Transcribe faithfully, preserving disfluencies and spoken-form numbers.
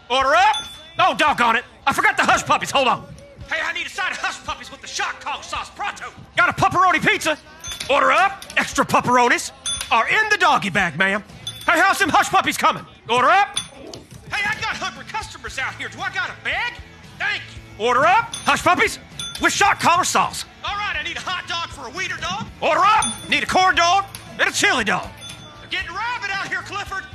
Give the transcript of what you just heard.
Order up. Oh, doggone it. I forgot the hush puppies. Hold on. Hey, I need a side of hush puppies with the shot collar sauce. Pronto. Got a pepperoni pizza. Order up. Extra pepperonis are in the doggy bag, ma'am. Hey, how's them hush puppies coming? Order up. Hey, I got hungry customers out here. Do I got a bag? Thank you. Order up. Hush puppies with shot collar sauce. All right, I need a hot dog for a wiener dog. Order up. Need a corn dog and a chili dog. They're getting rabid out here, Clifford.